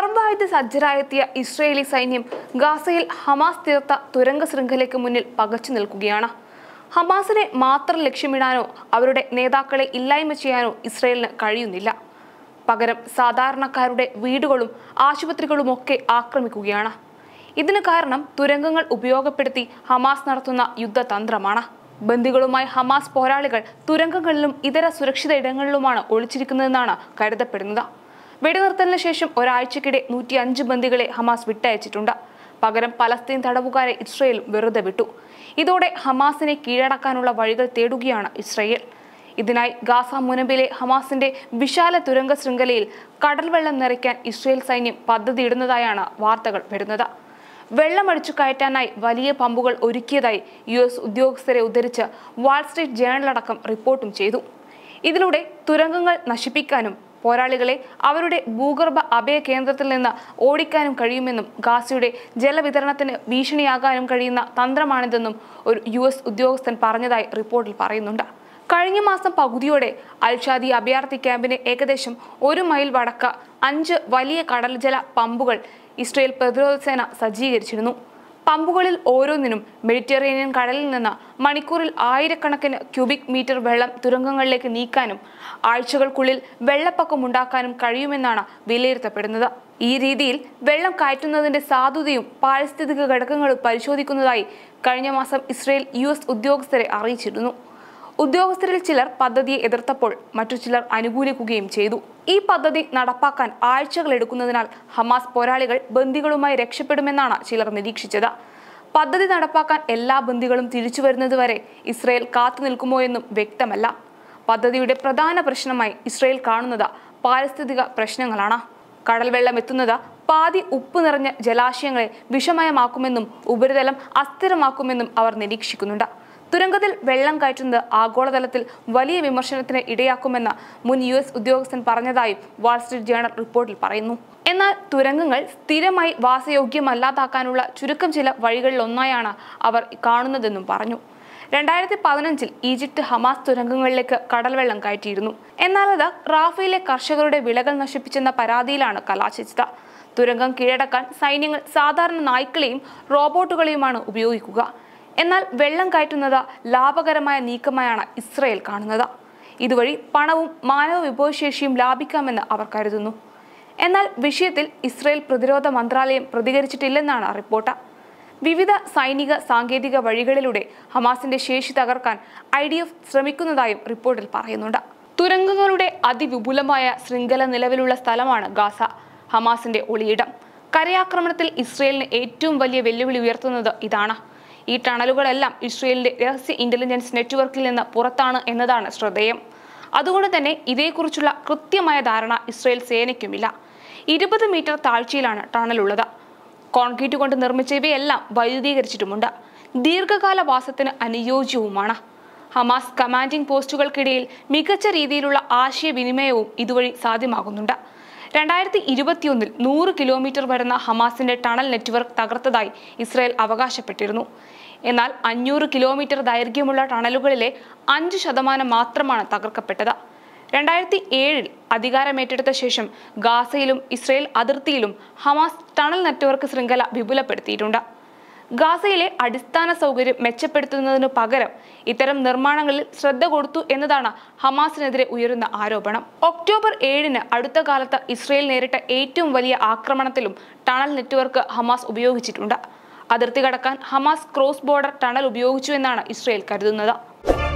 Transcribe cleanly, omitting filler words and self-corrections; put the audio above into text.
കടംവായ്ത് സജ്ജരായെത്തിയ Israeli സൈന്യം ഗാസയിൽ Hamas തീർത്ത തുരങ്ക ശൃംഖലയ്ക്ക് മുന്നിൽ പകച്ചു നിൽക്കുകയാണ്. ഹമാസിനെ മാത്രം ലക്ഷ്യമിടാനോ അവരുടെ നേതാക്കളെ ഇല്ലായ്മ ചെയ്യാനോ ഇസ്രയേലിന് കഴിയുന്നില്ല. പകരം സാധാരണക്കാരുടെ വീടുകളും ആശുപത്രികളുമൊക്കെ ആക്രമിക്കുകയാണ്. ഇതിന് കാരണം തുരങ്കങ്ങൾ ഉപയോഗപ്പെടുത്തി ഹമാസ് നടത്തുന്ന യുദ്ധതന്ത്രമാണ്. ബന്ദികളുമായി ഹമാസ് പോരാളികൾ തുരങ്കങ്ങളിലും ഇതര സുരക്ഷിത ഇടങ്ങളിലുമാണ് ഒളിച്ചിരിക്കുന്നതെന്നാണ് കരുതപ്പെടുന്നത്. വെടിനിർത്തലിന് ശേഷം ഒരാഴ്ചക്കിടെ 105 ബന്ദികളെ ഹമാസ് വിട്ടയച്ചിട്ടുണ്ട്. പകരം പലസ്തീൻ തടവുകാരെ ഇസ്രയേലും വെറുതെ വിട്ടു. ഇതോടെ ഹമാസിനെ കീഴടക്കാനുള്ള വഴികൾ തേടുകയാണ് ഇസ്രയേൽ. ഇതിനായി ഗാസ മുനമ്പിലെ ഹമാസിന്റെ വിശാല തുരങ്ക ശൃംഖലയിൽ കടൽവെള്ളം നിറയ്ക്കാൻ ഇസ്രയേൽ സൈന്യം പദ്ധതിയിടുന്നതായാണ് വാർത്തകൾ വരുന്നത്. വെള്ളമടിച്ചു കയറ്റാനായി വലിയ പമ്പുകൾ ഒരുക്കിയതായി US ഉദ്യോഗസ്ഥരെ ഉദ്ധരിച്ച് വാൾ സ്ട്രീറ്റ് ജേണലടക്കം റിപ്പോർട്ടും ചെയ്തു. ഇതിലൂടെ തുരങ്കങ്ങൾ നശിപ്പിക്കാനും പോരാളികളെ അവരുടെ ഭൂഗർഭ അഭയ കേന്ദ്രത്തിൽ നിന്ന് ഓടിക്കാനും കഴിയുമെന്നും ഗാസയുടെ ജലവിതരണത്തിന് ഭീഷണിയാകാനും കഴിയുന്ന തന്ത്രമാണിതെന്നും ഒരു US ഉദ്യോഗസ്ഥൻ പറഞ്ഞതായി റിപ്പോർട്ടിൽ പറയുന്നുണ്ട്. കഴിഞ്ഞ മാസം പകുതിയോടെ അൽഷാദി അഭയാർത്ഥി ക്യാമ്പിന് ഏകദേശം 1 മൈൽ വടക്ക് 5 വലിയ കടൽജല പമ്പുകൾ ഇസ്രയേൽ പ്രതിരോധ സേന സജ്ജീകരിച്ചിരുന്നു. പമ്പുകളിൽ ഓരോന്നിനും മെഡിറ്ററേനിയൻ കടലിൽ നിന്ന് മണിക്കൂറിൽ ആയിരക്കണക്കിന് ക്യൂബിക് മീറ്റർ വെള്ളം തുരങ്കങ്ങളിലേക്ക് നീക്കാനും ആഴ്ചകൾക്കുള്ളിൽ വെള്ളപ്പൊക്കമുണ്ടാക്കാനും കഴിയുമെന്നാണ് വിലയിരുത്തപ്പെടുന്നത്. ഈ രീതിയിൽ വെള്ളം കയറ്റുന്നതിന്റെ സാധുതയും പാരിസ്ഥിതിക ഘടകങ്ങളും പരിശോധിക്കുന്നതായി കഴിഞ്ഞ മാസം ഇസ്രയേൽ US ഉദ്യോഗസ്ഥരെ അറിയിച്ചിരുന്നു. ഉദ്യോഗസ്ഥരിൽ ചിലർ പദ്ധതിയെ എതിർത്തപ്പോൾ മറ്റു ചിലർ അനുകൂലിക്കുകയും ചെയ്തു. ഈ പദ്ധതി നടപ്പാക്കാൻ ആഴ്ചകൾ എടുക്കുന്നതിനാൽ ഹമാസ് പോരാളികൾ ബന്ദികളുമായി രക്ഷപ്പെടുമെന്നാണ് ചിലർ നിരീക്ഷിച്ചത്. പദ്ധതി നടപ്പാക്കാൻ എല്ലാ ബന്ദികളും തിരിച്ചു വരുന്നതുവരെ ഇസ്രയേൽ കാത്തു നിൽക്കുമോ എന്നും വ്യക്തമല്ല. പദ്ധതിയുടെ പ്രധാന പ്രശ്നമായി ഇസ്രയേൽ കാണുന്നത് പാരിസ്ഥിതിക പ്രശ്നങ്ങളാണ്. കടൽവെള്ളം എത്തുന്നത് പാതി ഉപ്പ് നിറഞ്ഞ ജലാശയങ്ങളെ വിഷമയമാക്കുമെന്നും ഉപരിതലം അസ്ഥിരമാക്കുമെന്നും അവർ നിരീക്ഷിക്കുന്നുണ്ട്. തുരങ്കത്തിൽ വെള്ളം കയറ്റുന്നത് ആഗോളതലത്തിൽ വലിയ വിമർശനത്തിന് ഇടയാക്കുമെന്ന് മുൻ US ഉദ്യോഗസ്ഥൻ പറഞ്ഞതായും വാൾ സ്ട്രീറ്റ് ജേണൽ റിപ്പോർട്ടിൽ പറയുന്നു. എന്നാൽ തുരങ്കങ്ങൾ സ്ഥിരമായി വാസയോഗ്യമല്ലാതാക്കാനുള്ള ചുരുക്കം ചില വഴികളിലൊന്നായാണ് അവർ കാണുന്നതെന്നും പറഞ്ഞു. 2015 ഈജിപ്ത് ഹമാസ് തുരങ്കങ്ങളിലേക്ക് കടൽവെള്ളം കയറ്റിയിരുന്നു. എന്നാൽ അത് റാഫയിലെ കർഷകരുടെ വിളകൾ നശിപ്പിച്ചെന്ന പരാതിയിലാണ് കലാശിച്ചത്. തുരങ്കം കീഴടക്കാൻ സൈന്യങ്ങൾ സാധാരണ നായ്ക്കളെയും റോബോട്ടുകളെയുമാണ് ഉപയോഗിക്കുക. എന്നാൽ വെള്ളം കയറ്റുന്നത് ലാഭകരമായ നീക്കമായാണ് ഇസ്രയേൽ കാണുന്നത്. ഇതുവഴി പണവും മാനവ വിഭവശേഷിയും ലാഭിക്കാമെന്ന് അവർ കരുതുന്നു. എന്നാൽ വിഷയത്തിൽ ഇസ്രയേൽ പ്രതിരോധ മന്ത്രാലയം പ്രതികരിച്ചിട്ടില്ലെന്നാണ് റിപ്പോർട്ട്. വിവിധ സൈനിക സാങ്കേതിക വഴികളിലൂടെ ഹമാസിന്റെ ശേഷി തകർക്കാൻ IDF ശ്രമിക്കുന്നതായും റിപ്പോർട്ടിൽ പറയുന്നുണ്ട്. തുരങ്കങ്ങളുടെ അതിവിപുലമായ ശൃംഖല നിലവിലുള്ള സ്ഥലമാണ് ഗാസ, ഹമാസിന്റെ ഒളിയിടം. കരയാക്രമണത്തിൽ ഇസ്രയേലിന് ഏറ്റവും വലിയ വെല്ലുവിളി ഉയർത്തുന്നത് ഇതാണ്. ഈ ടണലുകളെല്ലാം ഇസ്രയേലിന്റെ രഹസ്യ ഇന്റലിജൻസ് നെറ്റ്വർക്കിൽ നിന്ന് പുറത്താണ് എന്നതാണ് ശ്രദ്ധേയം. അതുകൊണ്ട് തന്നെ ഇതേക്കുറിച്ചുള്ള കൃത്യമായ ധാരണ ഇസ്രയേൽ സേനയ്ക്കുമില്ല. 20 മീറ്റർ താഴ്ചയിലാണ് ടണലുള്ളത്. കോൺക്രീറ്റ് കൊണ്ട് നിർമ്മിച്ച ഇവയെല്ലാം വൈദ്യുതീകരിച്ചിട്ടുമുണ്ട്. ദീർഘകാല വാസത്തിന് അനുയോജ്യവുമാണ്. ഹമാസ് കമാൻഡിംഗ് പോസ്റ്റുകൾക്കിടയിൽ മികച്ച രീതിയിലുള്ള ആശയവിനിമയവും ഇതുവഴി സാധ്യമാകുന്നുണ്ട്. 2021 100 കിലോമീറ്റർ വരുന്ന ഹമാസിന്റെ ടണൽ നെറ്റ്വർക്ക് തകർത്തതായി ഇസ്രയേൽ അവകാശപ്പെട്ടിരുന്നു. എന്നാൽ 500 കിലോമീറ്റർ ദൈർഘ്യമുള്ള ടണലുകളിലെ 5% മാത്രമാണ് തകർക്കപ്പെട്ടത്. 2007 അധികാരമേറ്റെടുത്ത ശേഷം ഗാസയിലും ഇസ്രയേൽ അതിർത്തിയിലും ഹമാസ് ടണൽ നെറ്റ്വർക്ക് ശൃംഖല വിപുലപ്പെടുത്തിയിട്ടുണ്ട്. ഗാസയിലെ അടിസ്ഥാന സൗകര്യം മെച്ചപ്പെടുത്തുന്നതിനു പകരം ഇത്തരം നിർമ്മാണങ്ങളിൽ ശ്രദ്ധ കൊടുത്തു എന്നതാണ് ഹമാസിനെതിരെ ഉയരുന്ന ആരോപണം. ഒക്ടോബർ 7 അടുത്ത കാലത്ത് ഇസ്രയേൽ നേരിട്ട ഏറ്റവും വലിയ ആക്രമണത്തിലും ടണൽ നെറ്റ്വർക്ക് ഹമാസ് ഉപയോഗിച്ചിട്ടുണ്ട്. അതിർത്തി കടക്കാൻ ഹമാസ് ക്രോസ് ബോർഡർ ടണൽ ഉപയോഗിച്ചു എന്നാണ് ഇസ്രയേൽ കരുതുന്നത്.